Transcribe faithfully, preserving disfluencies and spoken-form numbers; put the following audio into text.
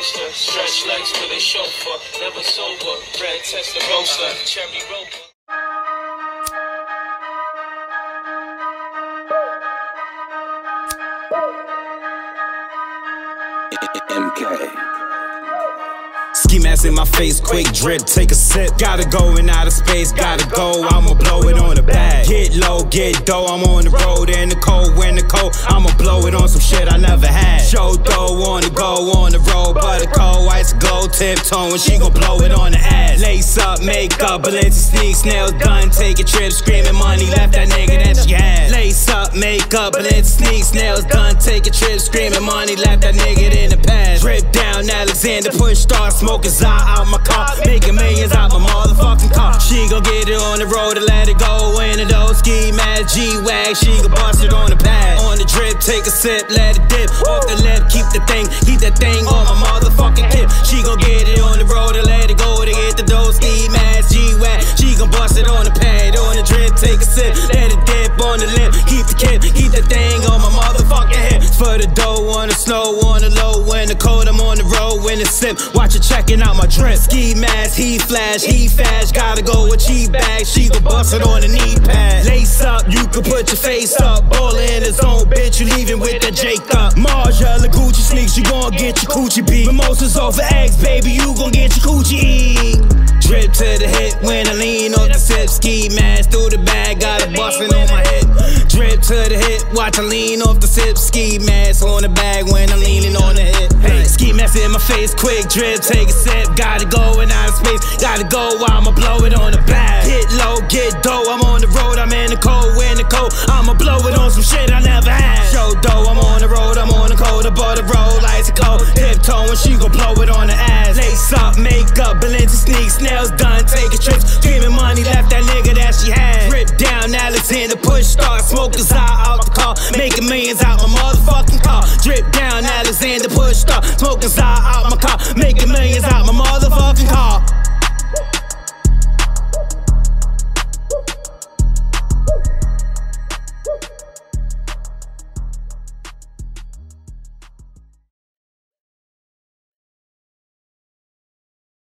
gangster. Stretch legs with a chauffeur, never sober. Red tester roaster, cherry roper. M K. Ski mask in my face, quick drip, take a sip. Gotta go in outer space, gotta go, I'ma blow it on the bag. Get low, get dough, I'm on the road in the cold, when the cold, I'ma blow it on some shit I never had. Show dough, wanna go on the road, butter cold, ice glow, tiptoeing, she gon' blow it on the ass. Lace up, makeup, Balenci sneaks, nails done, take a trip, screaming money, left that nigga that she had. Lace up, makeup, Balenci sneaks, nails done, take a trip, screaming money, left that nigga in the past. Drip down, Alexander, push start, smoking Zah out my car, making millions out my motherfucking car. She gon' get it on the road and let it go in the dough. Ski mask, G-Wag, she gon' bust it on the pad. On the drip, take a sip, let it dip. Off the lip, keep the thing, keep that thing on my motherfucking tip. She gon' get it on the road and let it go to get the dough. Ski mask, G-Wag, she gon' bust it on the pad. On the drip, take a sip, let it dip on the lip. Keep the kip, keep the thing on my motherfucking hip. For the dough, on the slow, on the low, when the cold, I'm on the road, when the sip. Watch it checking out my drip. Ski mask, he flash, he fast. Gotta go with cheap bag, she gon' bust it on the knee pad. Lace up, you can put your face up. Baller in his own, bitch, you leaving with the Jacob. Marja, Gucci sneaks, you gon' get your coochie beat. Mimosas over eggs, baby, you gon' get your coochie eat. Drip to the hip when I lean off the sip. Ski mask through the bag, got it bustin' on my head. Drip to the hip, watch I lean off the sip. Ski mask on the bag when I'm leaning on the hip. Hey, ski mask in my face, quick drip, take a sip. Gotta go in outer space, gotta go, I'ma blow it on the bag. Get low, get dough, I'm on the road, I'm in the cold, when the cold, I'ma blow it on some shit I never had. Show dough, I'm on the road, I'm on the cold, the butter roll, ice cold, tiptoeing, she gon' blow it on the ass. Lace up, makeup, Balenci sneaks, nails done, taking trips, screaming money, left that nigga that she had. Drip down, Alexander, push start, smoking Zah out the car, making millions out my motherfucking car. Drip down, Alexander, push start, smoking Zah out my car, making millions out